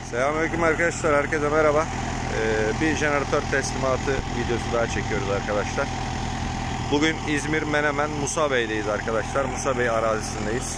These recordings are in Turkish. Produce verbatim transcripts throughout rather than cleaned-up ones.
Selamünaleyküm arkadaşlar, herkese merhaba. Ee, bir jeneratör teslimatı videosu daha çekiyoruz arkadaşlar. Bugün İzmir Menemen Musa Bey'deyiz arkadaşlar. Musa Bey arazisindeyiz.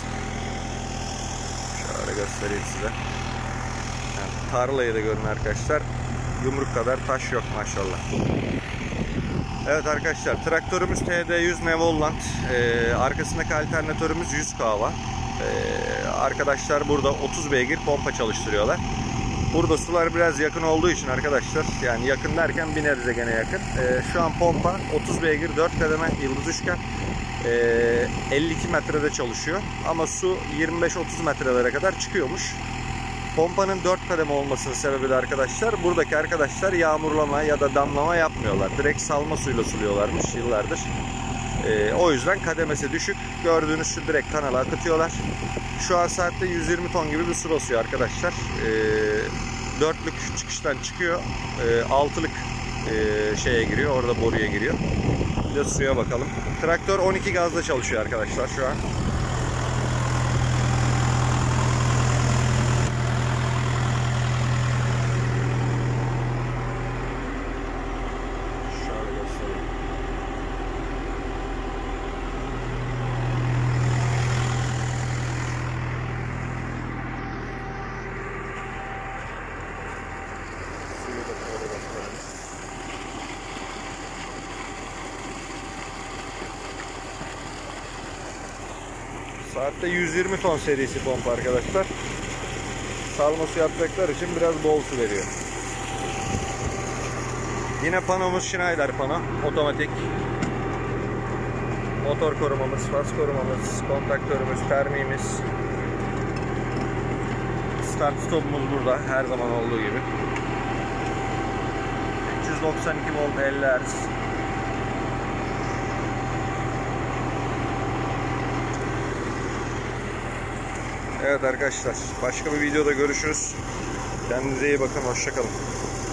Şöyle göstereyim size. Yani tarlayı da görün arkadaşlar. Yumruk kadar taş yok maşallah. Evet arkadaşlar, traktörümüz T D yüz Nevoland. Ee, arkasındaki alternatörümüz yüz kahva. Ee, arkadaşlar burada otuz beygir pompa çalıştırıyorlar. Burada sular biraz yakın olduğu için arkadaşlar, yani yakın derken bir nebze gene yakın. Ee, şu an pompa otuz beygir dört kademe yıldız üçgen, ee, elli iki metrede çalışıyor. Ama su yirmi beş otuz metrelere kadar çıkıyormuş. Pompanın dört kademe olmasının sebebi de arkadaşlar, buradaki arkadaşlar yağmurlama ya da damlama yapmıyorlar. Direkt salma suyla suluyorlarmış yıllardır. Ee, o yüzden kademesi düşük. Gördüğünüz şu direkt kanala akıtıyorlar. Şu an saatte yüz yirmi ton gibi bir su basıyor arkadaşlar. Ee, dörtlük çıkıştan çıkıyor. Ee, altılık e, şeye giriyor. Orada boruya giriyor. Bir de suya bakalım. Traktör on iki gazla çalışıyor arkadaşlar şu an. Saatte yüz yirmi ton serisi pompa arkadaşlar. Salma su yapacaklar için biraz bol su veriyor. Yine panomuz Schneider pano. Otomatik. Motor korumamız, faz korumamız, kontaktörümüz, termiğimiz. Start stopumuz burada her zaman olduğu gibi. üç yüz doksan iki volt elli hertz. Evet arkadaşlar, başka bir videoda görüşürüz. Kendinize iyi bakın, hoşça kalın.